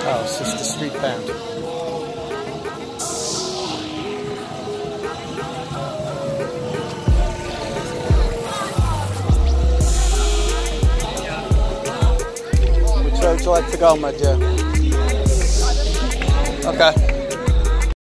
Oh, it's just a street band. Which way would you like to go, my dear? Okay.